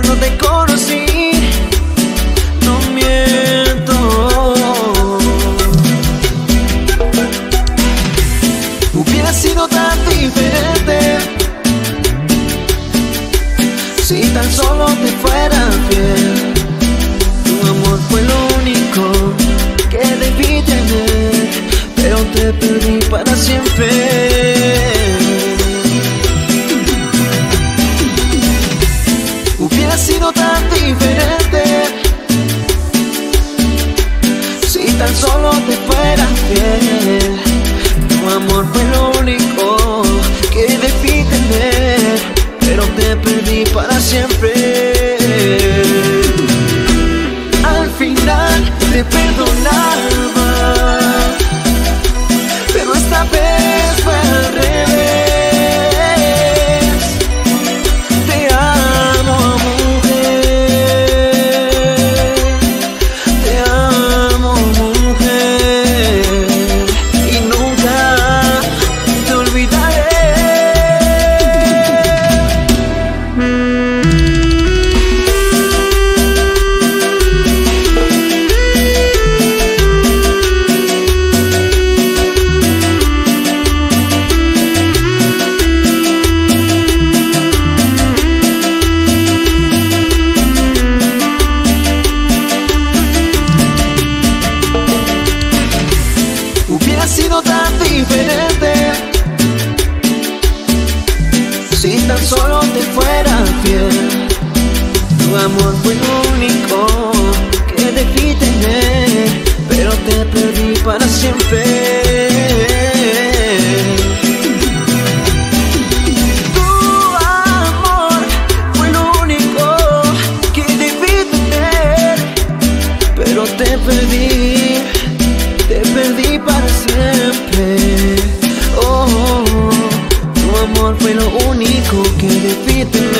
cuando te conocí. No miento. Hubiera sido tan diferente si tan solo te fuera fiel. Tu amor fue lo único que debí tener, pero te perdí para siempre. Hubiera sido tan diferente si tan solo te fuera fiel. Tu amor fue lo único que debí tener, pero te perdí para siempre. Al final te perdonaba, pero esta vez fue al revés. Te amo, mujer, te amo, mujer, y nunca te olvidaré. Hubiera sido tan diferente si tan solo te fuera fiel. Tu amor fue lo único que debí tener, pero te perdí para siempre. Tu amor fue lo único que debí tener, pero te perdí para siempre. Oh, tu amor fue lo único que debí tener.